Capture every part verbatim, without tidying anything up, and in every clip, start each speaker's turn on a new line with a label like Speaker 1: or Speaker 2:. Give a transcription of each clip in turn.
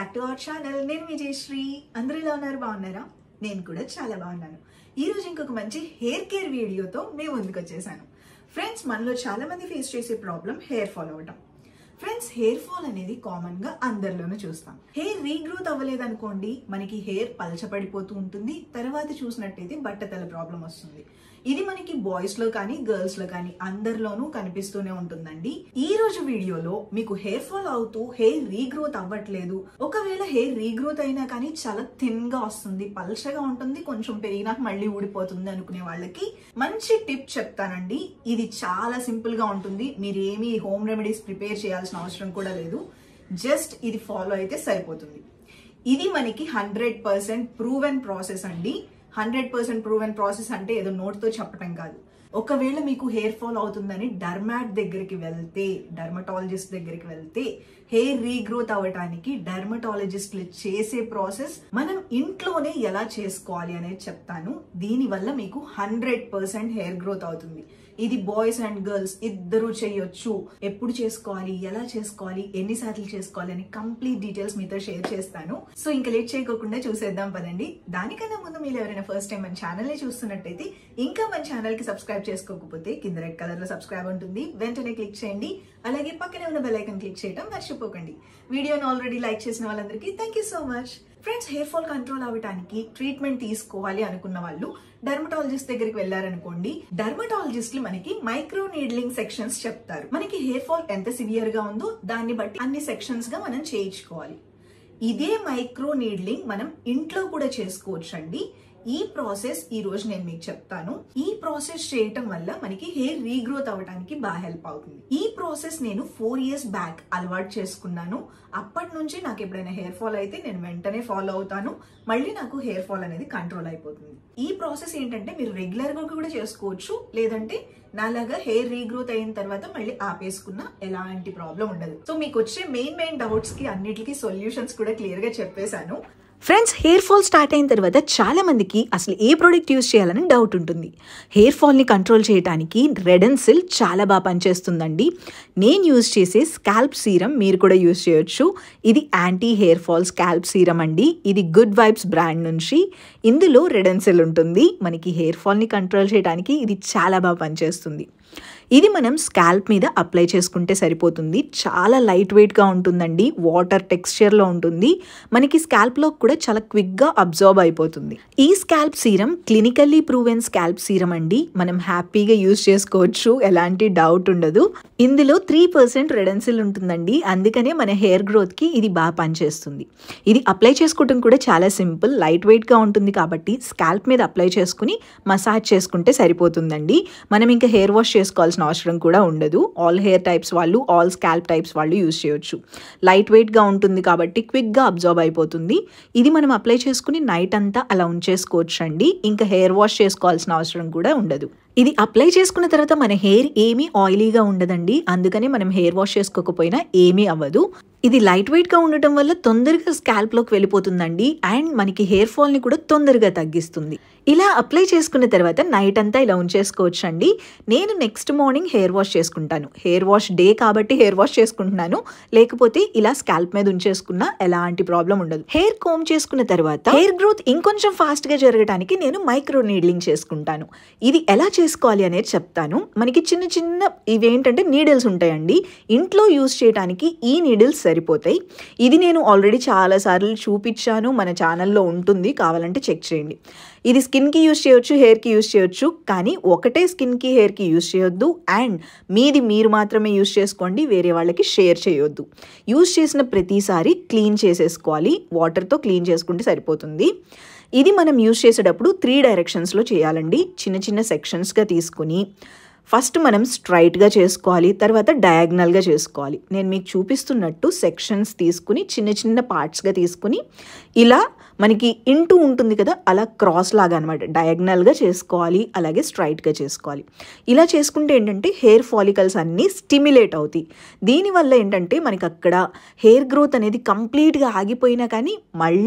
Speaker 1: Back to our channel. నేను విజయశ్రీ. అందరూ ఎలా ఉన్నారు? బాగున్నారా? నేను కూడా చాలా బాగున్నాను. ఈ రోజు ఇంకొక మంచి హెయిర్ కేర్ వీడియోతో మేము ముందుకు వచ్చేసాను. ఫ్రెండ్స్, మనలో చాలా మంది ఫేస్ చేసే ప్రాబ్లం హెయిర్ ఫాల్ అవ్వటం. ఫ్రెండ్స్, హెయిర్ ఫాల్ అనేది కామన్ గా అందరిలోనూ చూస్తాం. హెయిర్ రీగ్రోత్ అవ్వలేదనుకోండి, మనకి హెయిర్ పలచపడిపోతూ ఉంటుంది. తర్వాత చూసినట్టయితే బట్టతల ప్రాబ్లం వస్తుంది. ఇది మనకి బాయ్స్ లో కానీ గర్ల్స్ లో కానీ అందరిలోనూ కనిపిస్తూనే ఉంటుందండి. ఈ రోజు వీడియోలో మీకు హెయిర్ ఫాల్ అవుతూ హెయిర్ రీగ్రోత్ అవ్వట్లేదు, ఒకవేళ హెయిర్ రీగ్రోత్ అయినా కానీ చాలా థిన్ గా వస్తుంది, పల్చగా ఉంటుంది, కొంచెం పెరిగినాక మళ్ళీ ఊడిపోతుంది అనుకునే వాళ్ళకి మంచి టిప్ చెప్తానండి. ఇది చాలా సింపుల్ గా ఉంటుంది. మీరు ఏమీ హోమ్ రెమెడీస్ ప్రిపేర్ చేయాల్సిన అవసరం కూడా లేదు. జస్ట్ ఇది ఫాలో అయితే సరిపోతుంది. ఇది మనకి హండ్రెడ్ పర్సెంట్ ప్రూవెన్ ప్రాసెస్ అండి. హండ్రెడ్ పర్సెంట్ ప్రూవెన్ ప్రాసెస్ అంటే ఏదో నోట్తో చెప్పడం కాదు. ఒకవేళ మీకు హెయిర్ ఫాల్ అవుతుందని డర్మాట్ దగ్గరికి వెళ్తే, డర్మటాలజిస్ట్ దగ్గరికి వెళ్తే హెయిర్ రీగ్రోత్ అవ్వడానికి డర్మటాలజిస్ట్లు చేసే ప్రాసెస్ మనం ఇంట్లోనే ఎలా చేసుకోవాలి అనేది చెప్తాను. దీనివల్ల మీకు హండ్రెడ్ పర్సెంట్ హెయిర్ గ్రోత్ అవుతుంది. ఇది బాయ్స్ అండ్ గర్ల్స్ ఇద్దరు చేయొచ్చు. ఎప్పుడు చేసుకోవాలి, ఎలా చేసుకోవాలి, ఎన్నిసార్లు చేసుకోవాలి అని కంప్లీట్ డీటెయిల్స్ మీతో షేర్ చేస్తాను. సో ఇంకా లేట్ చేయకోకుండా చూసేద్దాం పదండి. దానికన్నా ముందు మీరు ఎవరైనా ఫస్ట్ టైం మన ఛానల్ ని చూస్తున్నట్టయితే, ఇంకా మన ఛానల్ కి సబ్స్క్రైబ్ చేసుకోకపోతే కింద రెడ్ కలర్ లో సబ్స్క్రైబ్ ఉంటుంది, వెంటనే క్లిక్ చేయండి. అలాగే పక్కనే ఉన్న బెల్ ఐకాన్ క్లిక్ చేయడం మర్చిపోకండి. వీడియోని ఆల్రెడీ లైక్ చేసిన వాళ్ళందరికీ thank you so much. Friends, hair fall control అవ్వడానికి ట్రీట్మెంట్ తీసుకోవాలి అనుకున్న వాళ్ళు డర్మటాలజిస్ట్ దగ్గరికి వెళ్లారనుకోండి, డర్మటాలజిస్ట్లు మనకి మైక్రో నీడ్లింగ్ సెక్షన్స్ చెప్తారు. మనకి హెయిర్ ఫాల్ ఎంత సివియర్ గా ఉందో దాన్ని బట్టి అన్ని సెక్షన్స్ గా మనం చేయించుకోవాలి. ఇదే మైక్రో నీడ్లింగ్ మనం ఇంట్లో కూడా చేసుకోవచ్చు అండి. ఈ ప్రాసెస్ ఈ రోజు నేను మీకు చెప్తాను. ఈ ప్రాసెస్ చేయటం వల్ల మనకి హెయిర్ రీగ్రోత్ అవ్వడానికి బాగా హెల్ప్ అవుతుంది. ఈ ప్రాసెస్ నేను ఫోర్ ఇయర్స్ బ్యాక్ అలవాటు చేసుకున్నాను. అప్పటి నుంచి నాకు ఎప్పుడైనా హెయిర్ ఫాల్ అయితే నేను వెంటనే ఫాలో అవుతాను. మళ్ళీ నాకు హెయిర్ ఫాల్ అనేది కంట్రోల్ అయిపోతుంది. ఈ ప్రాసెస్ ఏంటంటే మీరు రెగ్యులర్ గా కూడా చేసుకోవచ్చు, లేదంటే నాలాగా హెయిర్ రీగ్రోత్ అయిన తర్వాత మళ్ళీ ఆపేసుకున్న ఎలాంటి ప్రాబ్లం ఉండదు. సో మీకు వచ్చే మెయిన్ మెయిన్ డౌట్స్ కి అన్నిటికీ సొల్యూషన్స్ కూడా క్లియర్ గా చెప్పేశాను.
Speaker 2: ఫ్రెండ్స్, హెయిర్ ఫాల్ స్టార్ట్ అయిన తర్వాత చాలా మందికి అసలు ఏ ప్రోడక్ట్ యూజ్ చేయాలని డౌట్ ఉంటుంది. హెయిర్ ఫాల్ని కంట్రోల్ చేయడానికి రెడెన్సిల్ చాలా బాగా పనిచేస్తుందండి. నేను యూజ్ చేసే స్కాల్ప్ సీరం మీరు కూడా యూజ్ చేయొచ్చు. ఇది anti hair fall scalp serum అండి. ఇది గుడ్ వైబ్స్ బ్రాండ్ నుంచి. ఇందులో రెడెన్సిల్ ఉంటుంది. మనకి హెయిర్ ఫాల్ని కంట్రోల్ చేయడానికి ఇది చాలా బాగా పనిచేస్తుంది. ఇది మనం స్కాల్ప్ మీద అప్లై చేసుకుంటే సరిపోతుంది. చాలా లైట్ వెయిట్గా ఉంటుందండి, వాటర్ టెక్స్చర్లో ఉంటుంది. మనకి స్కాల్ప్లో కూడా చాలా క్విక్గా అబ్జర్వ్ అయిపోతుంది. ఈ scalp serum clinically proven scalp serum అండి. మనం హ్యాపీగా యూజ్ చేసుకోవచ్చు, ఎలాంటి డౌట్ ఉండదు. ఇందులో త్రీ పర్సెంట్ రెడెన్సిల్ ఉంటుందండి. అందుకనే మన హెయిర్ గ్రోత్కి ఇది బాగా పనిచేస్తుంది. ఇది అప్లై చేసుకోవడం కూడా చాలా సింపుల్, లైట్ వెయిట్గా ఉంటుంది కాబట్టి స్కాల్ప్ మీద అప్లై చేసుకుని మసాజ్ చేసుకుంటే సరిపోతుందండి. మనం ఇంకా హెయిర్ వాష్ చేసుకోవాల్సిన అవసరం కూడా ఉండదు. ఆల్ హెయిర్ టైప్స్ వాళ్ళు, ఆల్ స్కాల్ప్ టైప్స్ వాళ్ళు యూజ్ చేయొచ్చు. లైట్ వెయిట్గా ఉంటుంది కాబట్టి క్విక్గా అబ్జర్వ్ అయిపోతుంది. ఇది మనం అప్లై చేసుకుని నైట్ అంతా అలా ఉంచేసుకోవచ్చు అండి. ఇంకా హెయిర్ వాష్ చేసుకోవాల్సిన అవసరం కూడా ఉండదు. ఇది అప్లై చేసుకున్న తర్వాత మన హెయిర్ ఏమీ ఆయిలీగా ఉండదండి. అందుకని మనం హెయిర్ వాష్ చేసుకోకపోయినా ఏమీ అవ్వదు. ఇది లైట్ వెయిట్గా ఉండటం వల్ల తొందరగా స్కాల్ప్లోకి వెళ్ళిపోతుందండి. అండ్ మనకి హెయిర్ ఫాల్ని కూడా తొందరగా తగ్గిస్తుంది. ఇలా అప్లై చేసుకున్న తర్వాత నైట్ అంతా ఇలా ఉంచేసుకోవచ్చు అండి. నేను నెక్స్ట్ మార్నింగ్ హెయిర్ వాష్ చేసుకుంటాను. హెయిర్ వాష్ డే కాబట్టి హెయిర్ వాష్ చేసుకుంటున్నాను, లేకపోతే ఇలా స్కాల్ప్ మీద ఉంచేసుకున్నా ఎలాంటి ప్రాబ్లం ఉండదు. హెయిర్ కోమ్ చేసుకున్న తర్వాత హెయిర్ గ్రోత్ ఇంకొంచెం ఫాస్ట్గా జరగడానికి నేను మైక్రో నీడ్లింగ్ చేసుకుంటాను. ఇది ఎలా చేసుకోవాలి అనేది చెప్తాను. మనకి చిన్న చిన్న ఇవేంటంటే నీడిల్స్ ఉంటాయండి. ఇంట్లో యూజ్ చేయడానికి ఈ నీడిల్స్ సరిపోతాయి. ఇది నేను ఆల్రెడీ చాలాసార్లు చూపించాను, మన ఛానల్లో ఉంటుంది, కావాలంటే చెక్ చేయండి. ఇది స్కిన్కి యూజ్ చేయొచ్చు, హెయిర్కి యూజ్ చేయొచ్చు, కానీ ఒకటే స్కిన్కి హెయిర్కి యూజ్ చేయొద్దు. అండ్ మీది మీరు మాత్రమే యూజ్ చేసుకోండి, వేరే వాళ్ళకి షేర్ చేయొద్దు. యూజ్ చేసిన ప్రతిసారి క్లీన్ చేసేసుకోవాలి. వాటర్తో క్లీన్ చేసుకుంటే సరిపోతుంది. ఇది మనం యూజ్ చేసేటప్పుడు త్రీ డైరెక్షన్స్లో చేయాలండి. చిన్న చిన్న సెక్షన్స్గా తీసుకుని ఫస్ట్ మనం స్ట్రైట్గా చేసుకోవాలి, తర్వాత డయాగ్నల్గా చేసుకోవాలి. నేను మీకు చూపిస్తున్నట్టు సెక్షన్స్ తీసుకుని చిన్న చిన్న పార్ట్స్గా తీసుకుని ఇలా మనకి ఇంటూ ఉంటుంది కదా, అలా క్రాస్ లాగా అనమాట డయాగ్నల్గా చేసుకోవాలి, అలాగే స్ట్రైట్గా చేసుకోవాలి. ఇలా చేసుకుంటే ఏంటంటే హెయిర్ ఫాలికల్స్ అన్నీ స్టిమ్యులేట్ అవుతాయి. దీనివల్ల ఏంటంటే మనకి అక్కడ హెయిర్ గ్రోత్ అనేది కంప్లీట్గా ఆగిపోయినా కానీ మళ్ళీ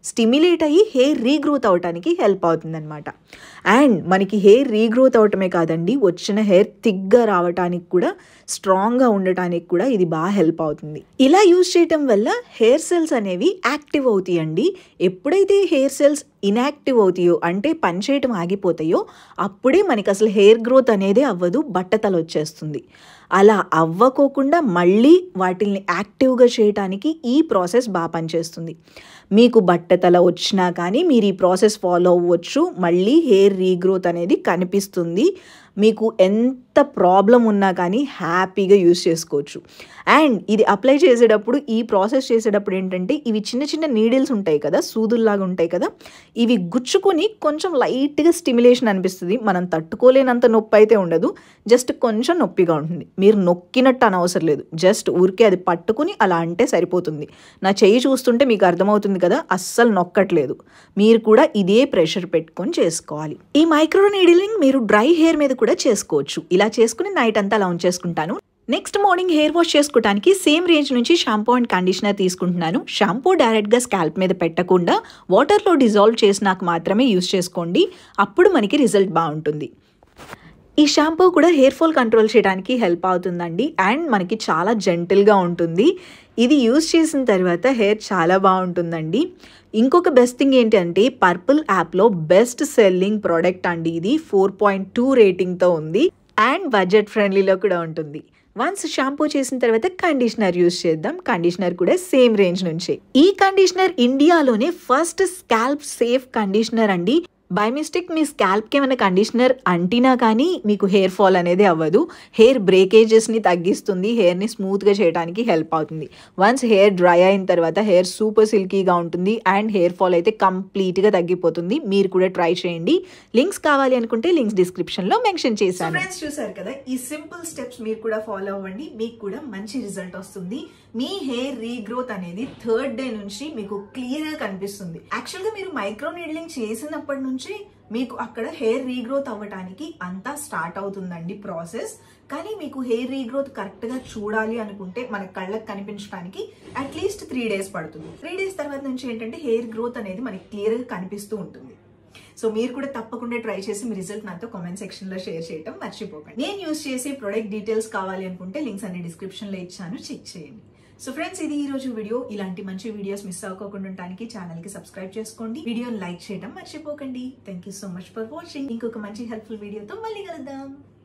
Speaker 2: స్టిమ్యులేట్ అయ్యి హెయిర్ రీగ్రోత్ అవడానికి హెల్ప్ అవుతుంది అనమాట. అండ్ మనకి హెయిర్ రీగ్రోత్ అవటమే కాదండి, వచ్చిన హెయిర్ థిక్గా రావడానికి కూడా, స్ట్రాంగ్గా ఉండటానికి కూడా ఇది బాగా హెల్ప్ అవుతుంది. ఇలా యూజ్ చేయటం వల్ల హెయిర్ సెల్స్ అనేవి యాక్టివ్ అవుతాయండి. ఎప్పుడైతే హెయిర్ సెల్స్ ఇన్యాక్టివ్ అవుతాయో అంటే పనిచేయటం ఆగిపోతాయో అప్పుడే మనకి అసలు హెయిర్ గ్రోత్ అనేది అవ్వదు, బట్టతల వచ్చేస్తుంది. అలా అవ్వకోకుండా మళ్ళీ వాటిల్ని యాక్టివ్గా చేయడానికి ఈ ప్రాసెస్ బాగా పనిచేస్తుంది. మీకు బట్టతల వచ్చినా కానీ మీరు ఈ ప్రాసెస్ ఫాలో అవ్వచ్చు, మళ్ళీ హెయిర్ రీగ్రోత్ అనేది కనిపిస్తుంది. మీకు ఎంత ప్రాబ్లం ఉన్నా కానీ హ్యాపీగా యూజ్ చేసుకోవచ్చు. అండ్ ఇది అప్లై చేసేటప్పుడు, ఈ ప్రాసెస్ చేసేటప్పుడు ఏంటంటే ఇవి చిన్న చిన్న నీడిల్స్ ఉంటాయి కదా, సూదుల్లాగా ఉంటాయి కదా, ఇవి గుచ్చుకొని కొంచెం లైట్గా స్టిమ్యులేషన్ అనిపిస్తుంది. మనం తట్టుకోలేనంత నొప్పి అయితే ఉండదు, జస్ట్ కొంచెం నొప్పిగా ఉంటుంది. మీరు నొక్కినట్టు అనవసరం లేదు, జస్ట్ ఊరికే అది పట్టుకుని అలా అంటే సరిపోతుంది. నా చెయ్యి చూస్తుంటే మీకు అర్థమవుతుంది కదా, అస్సలు నొక్కట్లేదు. మీరు కూడా ఇదే ప్రెషర్ పెట్టుకొని చేసుకోవాలి. ఈ మైక్రో నీడిలింగ్ మీరు డ్రై హెయిర్ మీద కూడా చేసుకోవచ్చు. ఇలా చేసుకుని నైట్ అంతా అలా ఉంచేసుకుంటాను. నెక్స్ట్ మార్నింగ్ హెయిర్ వాష్ చేసుకోవడానికి సేమ్ రేంజ్ నుంచి షాంపూ అండ్ కండిషనర్ తీసుకుంటున్నాను. షాంపూ డైరెక్ట్గా స్కాల్ప్ మీద పెట్టకుండా వాటర్లో డిజాల్వ్ చేసినాక మాత్రమే యూజ్ చేసుకోండి, అప్పుడు మనకి రిజల్ట్ బాగుంటుంది. ఈ షాంపూ కూడా హెయిర్ ఫాల్ కంట్రోల్ చేయడానికి హెల్ప్ అవుతుందండి. అండ్ మనకి చాలా జెంటిల్గా ఉంటుంది. ఇది యూజ్ చేసిన తర్వాత హెయిర్ చాలా బాగుంటుందండి. ఇంకొక బెస్ట్ థింగ్ ఏంటంటే పర్పుల్ యాప్లో బెస్ట్ సెల్లింగ్ ప్రోడక్ట్ అండి ఇది. ఫోర్ పాయింట్ టూ రేటింగ్తో ఉంది అండ్ బడ్జెట్ ఫ్రెండ్లీలో కూడా ఉంటుంది. వన్స్ షాంపూ చేసిన తర్వాత కండిషనర్ యూజ్ చేద్దాం. కండిషనర్ కూడా సేమ్ రేంజ్ నుంచే. ఈ కండిషనర్ ఇండియాలోనే ఫస్ట్ స్కాల్ప్ సేఫ్ కండిషనర్ అండి. బై మిస్టేక్ మీ స్కాల్ప్కి ఏమైనా కండిషనర్ అంటినా కానీ మీకు హెయిర్ ఫాల్ అనేది అవ్వదు. హెయిర్ బ్రేకేజెస్ని తగ్గిస్తుంది, హెయిర్ని స్మూత్గా చేయడానికి హెల్ప్ అవుతుంది. వన్స్ హెయిర్ డ్రై అయిన తర్వాత హెయిర్ సూపర్ సిల్కీగా ఉంటుంది అండ్ హెయిర్ ఫాల్ అయితే కంప్లీట్గా తగ్గిపోతుంది. మీరు కూడా ట్రై చేయండి. లింక్స్ కావాలి అనుకుంటే లింక్స్ డిస్క్రిప్షన్లో మెన్షన్ చేశాను.
Speaker 1: ఫ్రెండ్స్ చూసారు కదా, ఈ సింపుల్ స్టెప్స్ మీరు కూడా ఫాలో అవ్వండి, మీకు కూడా మంచి రిజల్ట్ వస్తుంది. మీ హెయిర్ రీగ్రోత్ అనేది థర్డ్ డే నుంచి మీకు క్లియర్ గా కనిపిస్తుంది. యాక్చువల్ గా మీరు మైక్రో నీడ్లింగ్ చేసినప్పటి నుంచి మీకు అక్కడ హెయిర్ రీగ్రోత్ అవ్వడానికి అంతా స్టార్ట్ అవుతుందండి ప్రాసెస్. కానీ మీకు హెయిర్ రీగ్రోత్ కరెక్ట్ గా చూడాలి అనుకుంటే మన కళ్ళకి కనిపించడానికి అట్లీస్ట్ త్రీ డేస్ పడుతుంది. త్రీ డేస్ తర్వాత నుంచి ఏంటంటే హెయిర్ గ్రోత్ అనేది మనకి క్లియర్ గా కనిపిస్తూ ఉంటుంది. సో మీరు కూడా తప్పకుండా ట్రై చేసి మీ రిజల్ట్ నాతో కామెంట్ సెక్షన్ లో షేర్ చేయడం మర్చిపోకండి. నేను యూజ్ చేసే ప్రొడక్ట్ డీటెయిల్స్ కావాలి అనుకుంటే లింక్స్ అన్ని డిస్క్రిప్షన్ లో ఇచ్చాను, చెక్ చేయండి. సో ఫ్రెండ్స్, ఇది ఈ రోజు వీడియో. ఇలాంటి మంచి వీడియోస్ మిస్ అవ్వకుండా ఉండడానికి ఛానల్ కి సబ్స్క్రైబ్ చేసుకోండి, వీడియోని లైక్ చేయడం మర్చిపోకండి. Thank you so much for watching. ఇంకొక మంచి హెల్ప్ఫుల్ వీడియోతో మళ్ళీ కలుద్దాం.